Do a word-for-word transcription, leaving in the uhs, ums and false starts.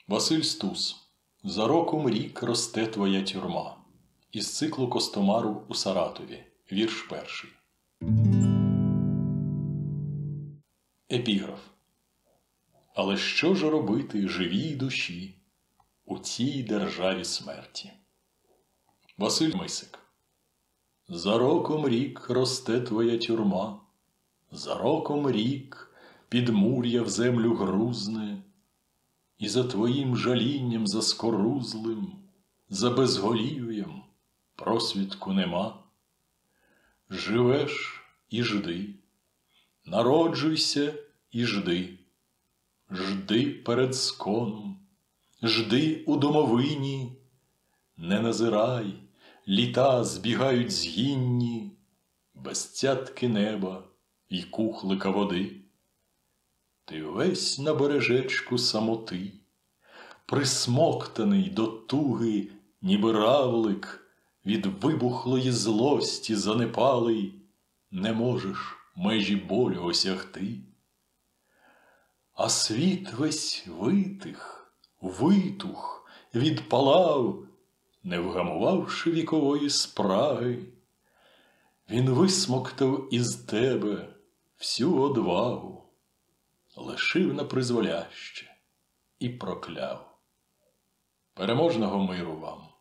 Василь Стус. За роком рік росте твоя тюрма. Із циклу Костомару у Саратові. Вірш перший. Епіграф. Але що ж робити живій душі у цій державі смерті? Василь Мисик. За роком рік росте твоя тюрма, за роком рік підмур'я в землю грузне, і за твоїм жалінням заскорузлим, за безголів'ям просвідку нема. Живеш і жди, народжуйся і жди, жди перед сконом, жди у домовині, не назирай, літа збігають згінні, без цятки неба й кухлика води. Ти весь на бережечку самоти, присмоктаний до туги, ніби равлик, від вибухлої злості занепалий, не можеш межі болю осягти. А світ весь витих, витух, відпалав, не вгамувавши вікової спраги. Він висмоктав із тебе всю одвагу, лишив на призволяще і прокляв. Переможного миру вам!